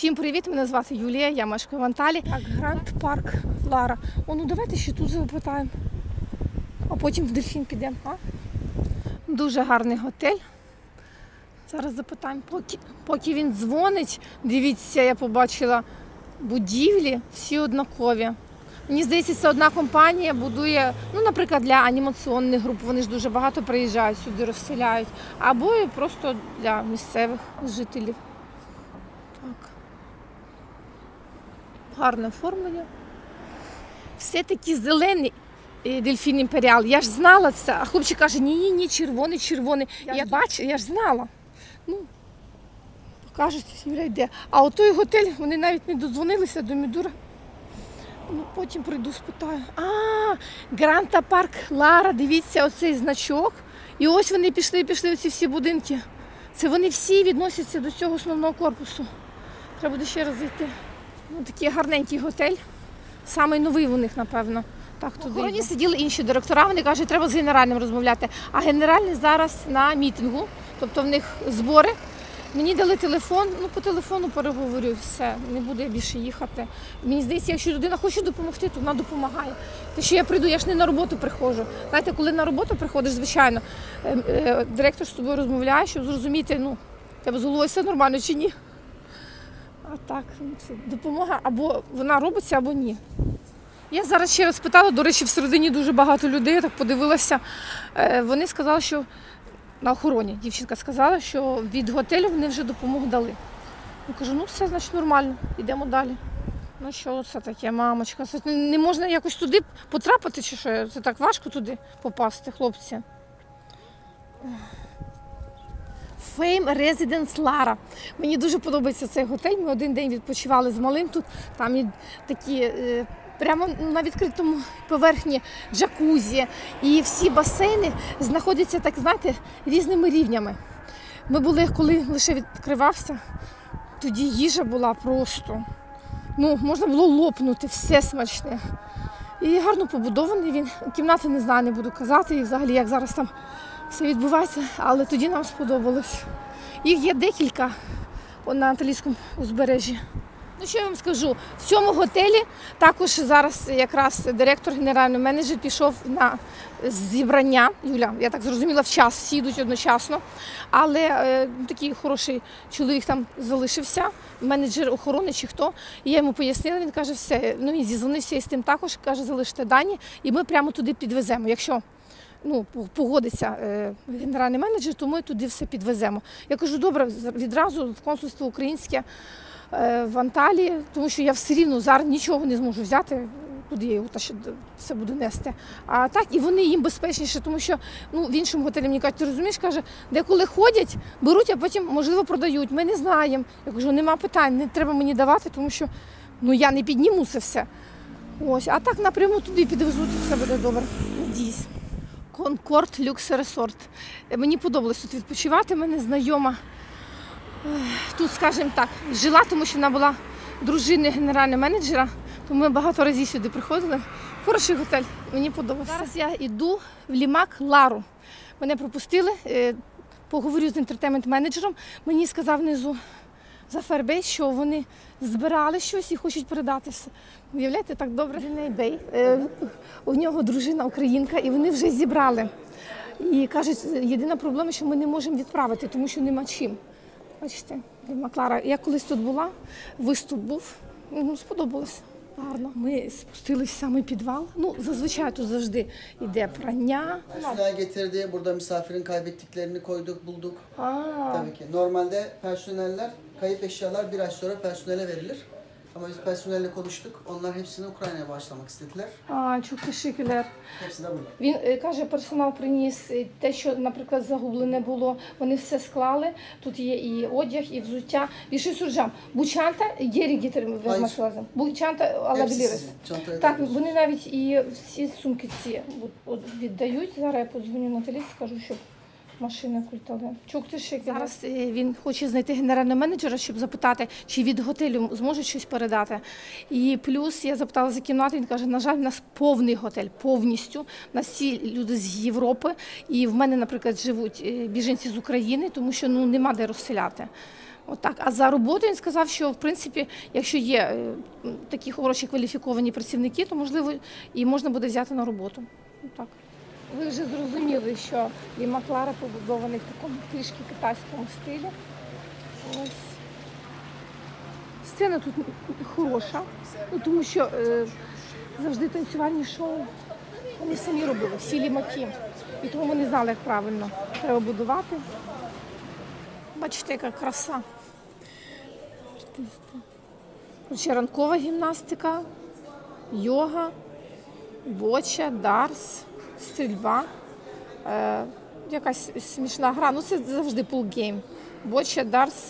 Всім привіт, мене звати Юлія, я мешкаю в Анталії. Так, Гранд Парк Лара. Ну давайте ще тут запитаємо, а потім в Дельфін підемо. Дуже гарний готель. Зараз запитаємо, поки він дзвонить. Дивіться, я побачила будівлі, всі однакові. Мені здається, це одна компанія будує, наприклад, для анімаційних груп. Вони ж дуже багато приїжджають сюди, розселяють. Або просто для місцевих жителів. Так. Гарне оформлення. Все такі зелені Дельфін Імперіал. Я ж знала це, а хлопчик каже, ні, червоний. Я ж знала. Покажуть, Юля йде. А отой готель, вони навіть не додзвонилися до Мідура. Потім прийду, спитаю. Гранд Парк Лара, дивіться, оцей значок. І ось вони пішли оці всі будинки. Це вони всі відносяться до цього основного корпусу. Треба буде ще раз зайти. Такий гарненький готель. Самий новий у них, напевно. Так, туди. В охороні сиділи інші директора, вони кажуть, треба з генеральним розмовляти. А генеральний зараз на мітингу, тобто в них збори. Мені дали телефон, по телефону переговорю, все, не буду я більше їхати. Мені здається, якщо людина хоче допомогти, то вона допомагає. Те, що я прийду, я ж не на роботу приходжу. Знаєте, коли на роботу приходиш, звичайно, директор з тобою розмовляє, щоб зрозуміти, тебе з головою все нормально чи ні. А так, це допомога, або вона робиться, або ні. Я зараз ще раз питала, до речі, всередині дуже багато людей, я так подивилася. Вони сказали, що на охороні, дівчинка сказала, що від готелю вони вже допомогу дали. Я кажу, все, значить нормально, йдемо далі. Що це таке, мамочка? Це не можна якось туди потрапити чи що? Це так важко туди попасти, хлопці. Fame Residence Lara. Мені дуже подобається цей готель. Ми один день відпочивали з малим тут. Там і такі прямо на відкритому поверхні джакузі. І всі басейни знаходяться, так знаєте, різними рівнями. Ми були, коли лише відкривався, тоді їжа була просто. Можна було лопнути, все смачне. І гарно побудований він. Кімнати не знаю, не буду казати, і взагалі, як зараз там все відбувається, але тоді нам сподобалось. Їх є декілька на Анталійському узбережжі. Що я вам скажу, в цьому готелі також зараз якраз директор, генеральний менеджер пішов на зібрання. Юля, я так зрозуміла, в час, всі йдуть одночасно. Але такий хороший чоловік там залишився, менеджер охорони чи хто. І я йому пояснила, він каже, все, він зізвонився із тим також, каже, залиште дані, і ми прямо туди підвеземо. Якщо погодиться генеральний менеджер, то ми туди все підвеземо. Я кажу, добре, відразу в консульство українське в Анталії, тому що я все рівно зараз нічого не зможу взяти, куди я його все буду нести. А так, і вони їм безпечніше, тому що в іншому готелі мені кажуть, ти розумієш, каже, деколи ходять, беруть, а потім, можливо, продають. Ми не знаємо. Я кажу, нема питань, не треба мені давати, тому що я не підніму це все. Ось, а так напряму туди підвезуть, все буде добре. Надіюсь. Конкорд Люкс Resort. Мені подобалось тут відпочивати, мене знайома. Тут, скажімо так, жила, тому що вона була дружиною генерального менеджера, тому ми багато разів сюди приходили. Хороший готель, мені подобався. Зараз я йду в Лімак Лару. Мене пропустили, поговорю з інтертеймент-менеджером. Мені сказав внизу за Фербей, що вони збирали щось і хочуть передати все. Уявляєте, так добре. Бей. У нього дружина українка, і вони вже зібрали. І кажуть, єдина проблема, що ми не можемо відправити, тому що нема чим. Бачите, Маклара. Я колись тут була, виступ був, сподобалось. Гарно. Ми спустились в самий підвал. Зазвичай тут завжди йде прання. Personel getirdi. Burada misafirin kaybettiklerini koyduk, bulduk. Tabii ki. Normalde personeller, kayıp eşyalar bir ay sonra personele verilir. Ama biz personelle konuştuk. Onlar hepsini Ukrayna'ya bağışlamak istediler. Çok teşekkürler. Hepsi de burada. Він каже, персонал приніс те, що, наприклад, загублене було. Вони все склали. Тут є і одяг, і взуття. Bir şey soracağım. Bu çanta geri getirmesi lazım. Bu çanta alabiliriz. Так, вони навіть і всі сумки ці віддають. Зараз я подзвоню Наталі, скажу, щоб машини культали. Зараз він хоче знайти генерального менеджера, щоб запитати, чи від готелю зможуть щось передати. І плюс я запитала за кімнату, він каже, на жаль, у нас повний готель, повністю. У нас всі люди з Європи. І в мене, наприклад, живуть біженці з України, тому що нема де розселяти. Отак. А за роботу він сказав, що в принципі, якщо є такі хороші кваліфіковані працівники, то можливо і можна буде взяти на роботу. Отак. Ви вже зрозуміли, що Ліма Клара побудований в такому трішки китайському стилі. Ось. Сцена тут хороша, тому що завжди танцювальні шоу вони самі робили, всі лімаки. І тому вони знали, як правильно треба будувати. Бачите, яка краса. Ранкова гімнастика, йога, боча, дарс, стрільба. Якась смішна гра. Ну це завжди пулгейм. Боча, дарс,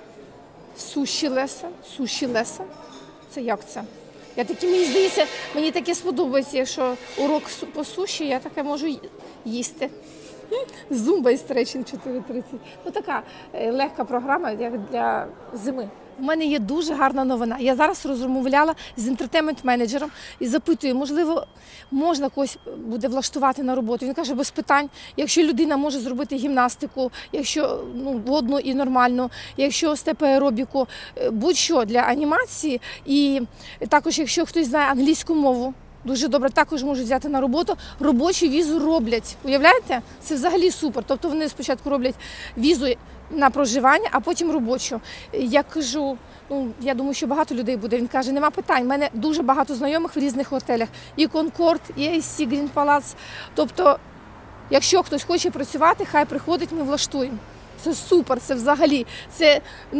суші леса. Це як це? Мені здається, мені таке сподобається, якщо урок по суші, я таке можу їсти. Зумба і стретчинг 4:30. Ну така легка програма, як для зими. У мене є дуже гарна новина. Я зараз розмовляла з інтертеймент-менеджером і запитую, можливо, можна когось буде влаштувати на роботу. Він каже, без питань, якщо людина може зробити гімнастику, якщо водну і нормальну, якщо степ-аеробіку, будь-що для анімації. І також, якщо хтось знає англійську мову, дуже добре, також можуть взяти на роботу. Робочу візу роблять. Уявляєте? Це взагалі супер. Тобто вони спочатку роблять візу на проживання, а потім робочу. Я кажу, я думаю, що багато людей буде. Він каже, нема питань. У мене дуже багато знайомих в різних готелях. І Конкорд, і AC, Грін Палац. Тобто, якщо хтось хоче працювати, хай приходить, ми влаштуємо. Це супер, це взагалі. Це,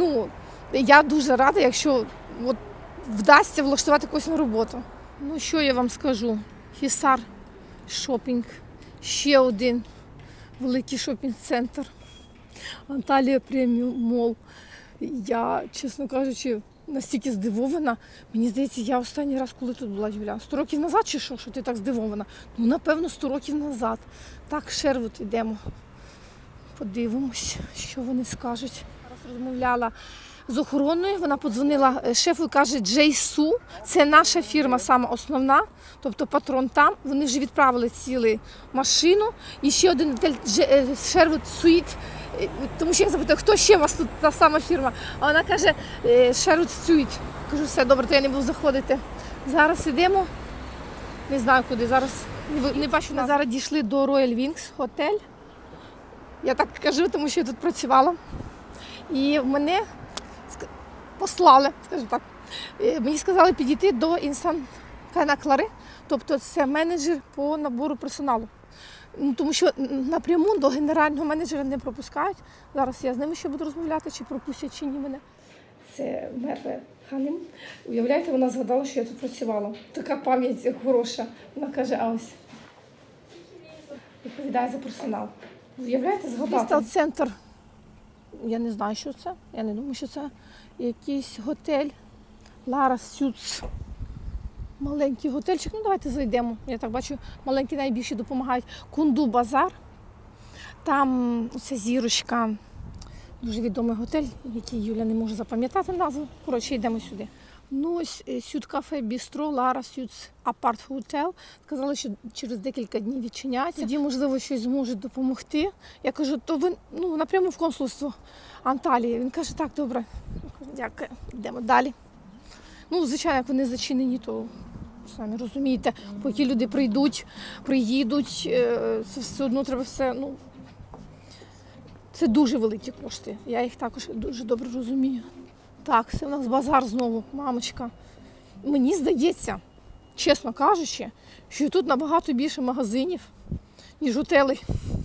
я дуже рада, якщо вдасться влаштувати когось на роботу. Ну, що я вам скажу? Хісар шопінг, ще один великий шопінг-центр. Анталія преміум мол. Я, чесно кажучи, настільки здивована. Мені здається, я останній раз, коли тут була, Юля, 100 років назад чи що ти так здивована? Ну, напевно, 100 років назад. Так, Шервуд йдемо. Подивимось, що вони скажуть. Зараз розмовляла з охороною, вона подзвонила шефу і каже, Джейсу, це наша фірма сама основна, тобто патрон там, вони вже відправили цілу машину. І ще один готель Шервуд Суїт, тому що я запитаю, хто ще у вас тут та сама фірма? А вона каже, Шервуд Суїт. Кажу, все, добре, то я не буду заходити. Зараз йдемо, не знаю куди, зараз не бачу. Ми зараз дійшли до Royal Wings готель. Я так кажу, тому що я тут працювала. І мене послали, скажімо так. Мені сказали підійти до Інсан Клари, тобто це менеджер по набору персоналу. Тому що напряму до генерального менеджера не пропускають. Зараз я з ними ще буду розмовляти, чи пропустять, чи ні мене. Це Мерве Ханем. Уявляєте, вона згадала, що я тут працювала. Така пам'ять хороша. Вона каже, а ось відповідає за персонал. Уявляєте, згадала. Центр. Я не знаю, що це. Я не думаю, що це якийсь готель. Лара Сюц. Маленький готельчик. Ну, давайте зайдемо. Я так бачу, маленькі найбільші допомагають. Кунду Базар. Там оця зірочка. Дуже відомий готель, який Юля не може запам'ятати назву. Коротше, йдемо сюди. Ну, ось Сюд кафе Бістро, Лара Сюц Апарт Хотел. Сказали, що через декілька днів відчиняться. Тоді, можливо, щось зможуть допомогти. Я кажу, то ви напряму в консульство Анталії. Він каже, так, добре. Я кажу, дякую, йдемо далі. Ну, звичайно, як вони зачинені, то самі розумієте, поки люди приїдуть, це все одно треба все, це дуже великі кошти. Я їх також дуже добре розумію. Так, це в нас базар знову, мамочка. Мені здається, чесно кажучи, що тут набагато більше магазинів, ніж готелей.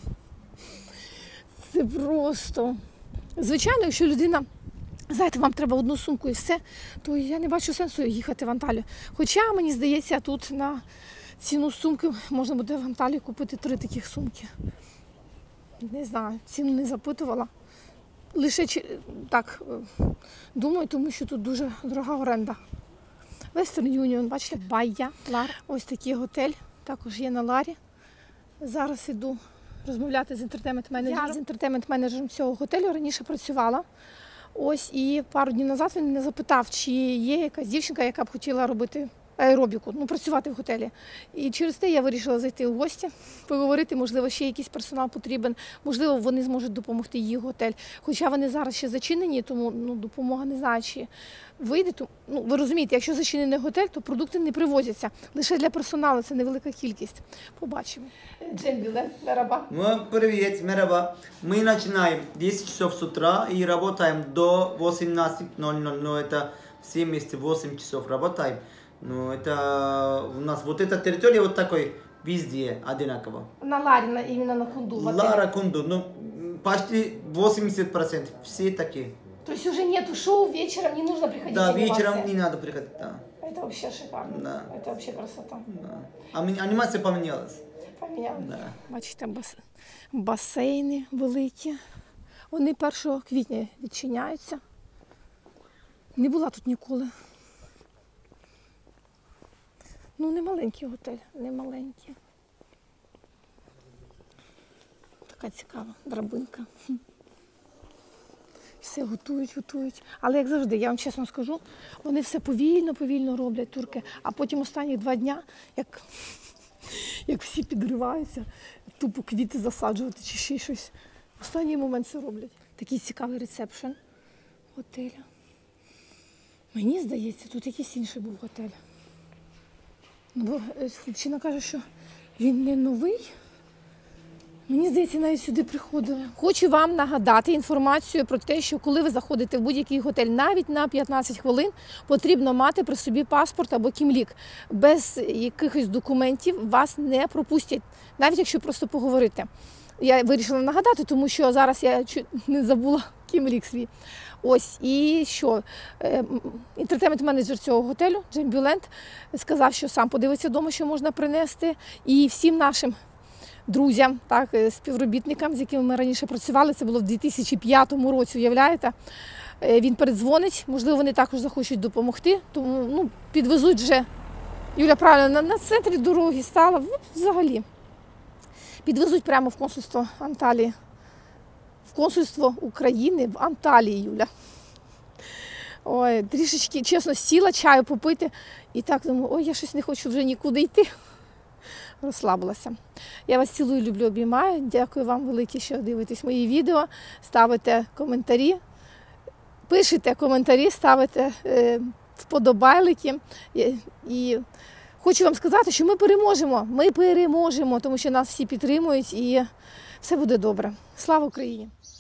Це просто... Звичайно, якщо людина, знаєте, вам треба одну сумку і все, то я не бачу сенсу їхати в Анталію. Хоча, мені здається, тут на ціну сумки можна буде в Анталії купити 3 таких сумки. Не знаю, ціну не запитувала. Лише так думаю, тому що тут дуже дорога оренда. Western Union, бачите, Байя, Лара. Ось такий готель, також є на Ларі. Зараз іду розмовляти з інтертеймент-менеджером. Я з інтертеймент-менеджером цього готелю раніше працювала. Ось, і пару днів назад він мене запитав, чи є якась дівчинка, яка б хотіла робити аеробіку, ну, працювати в готелі. І через те я вирішила зайти у гості, поговорити, можливо, ще якийсь персонал потрібен, можливо, вони зможуть допомогти їх готель. Хоча вони зараз ще зачинені, тому ну, допомога не знаю, чи вийде. Ну, ви розумієте, якщо зачинений готель, то продукти не привозяться. Лише для персоналу це невелика кількість. Побачимо. Джембіле, мераба. Привет, мераба. Мы начинаем 10 часов с утра и работаем до 18:00, но это все вместе 8 часов работаем. Но это у нас вот эта территория вот такой везде одинаково. На Ларіна, іменно на Кунду. Лара Кунду, ну почти 80% все такие. То есть уже нету шоу, вечером не нужно приходить. Да, анимация. вечером не надо приходить, да. Это вообще шикарно. Да. Это вообще красота. Да. Анимация поменялась. Поміняли. Да. Бачите, басейни великі. Вони 1 квітня відчиняються. Не була тут ніколи. Ну, не маленький готель, не маленький. Така цікава драбинка. Все готують. Але, як завжди, я вам чесно скажу, вони все повільно роблять, турки. А потім останні 2 дня, як всі підриваються, тупо квіти засаджувати чи ще щось. В останній момент це роблять. Такий цікавий ресепшн готелю. Мені здається, тут якийсь інший був готель. Ну, бо хлопчина каже, що він не новий. Мені здається, навіть сюди приходили. Хочу вам нагадати інформацію про те, що коли ви заходите в будь-який готель, навіть на 15 хвилин, потрібно мати при собі паспорт або кімлік. Без якихось документів вас не пропустять, навіть якщо просто поговорити. Я вирішила нагадати, тому що зараз я не забула кімлік свій. Ось, і що? Інтертеймент-менеджер цього готелю, Джембіленд, сказав, що сам подивиться вдома, що можна принести. І всім нашим друзям, так, співробітникам, з якими ми раніше працювали, це було в 2005 році, уявляєте? Він передзвонить, можливо, вони також захочуть допомогти, тому ну, підвезуть вже, Юля правильно, на центрі дороги стала, взагалі. Підвезуть прямо в консульство Анталії. В консульство України в Анталії, Юля. Ой, трішечки, чесно, сіла чаю попити і так думаю, ой, я щось не хочу вже нікуди йти. Розслабилася. Я вас цілую, люблю, обіймаю. Дякую вам велике, що дивитесь мої відео. Ставите коментарі, пишете коментарі, ставите вподобайлики. І хочу вам сказати, що ми переможемо, тому що нас всі підтримують і все буде добре. Слава Україні!